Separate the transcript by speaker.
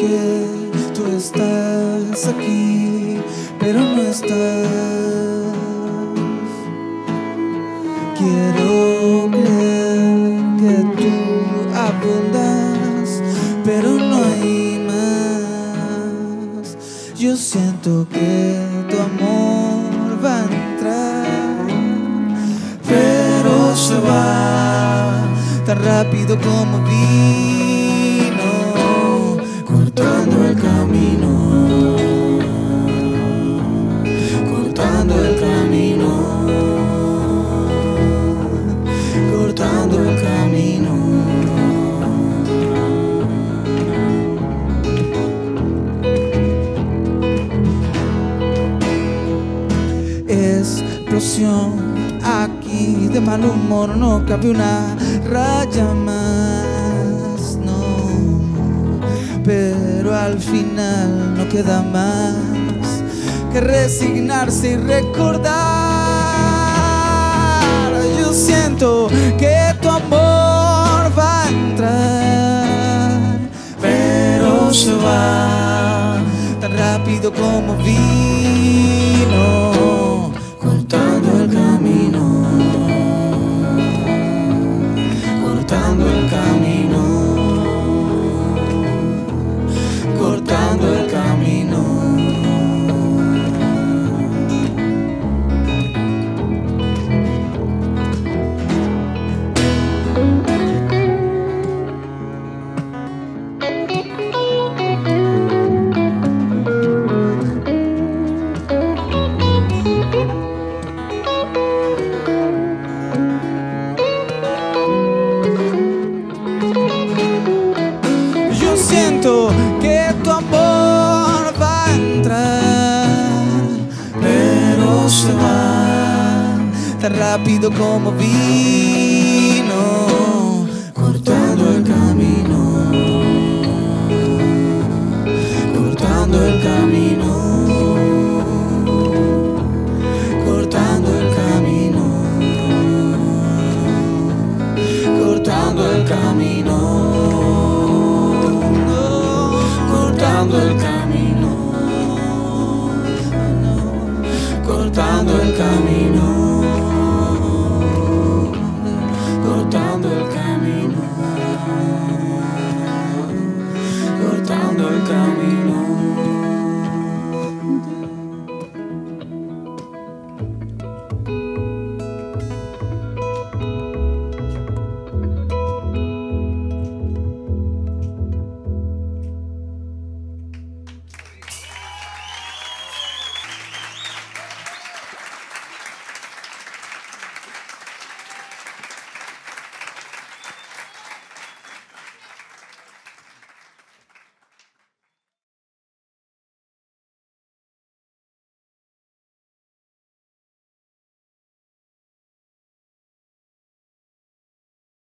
Speaker 1: que tú estás aquí, pero no estás. Quiero creer que tú abundas, pero no hay más. Yo siento que tu amor va a entrar, pero se va tan rápido como vino, cortando el camino, cortando el camino, cortando el camino. Explosión aquí de mal humor, no cabe una raya más, no. Pero al final no queda más que resignarse y recordar. Yo siento que tu amor va a entrar, pero se va tan rápido como vino, cortando el camino, cortando el camino, cortando el camino. Siento que tu amor va a entrar, pero se va tan rápido como vino, cortando el camino, cortando el camino, cortando el camino, cortando el camino.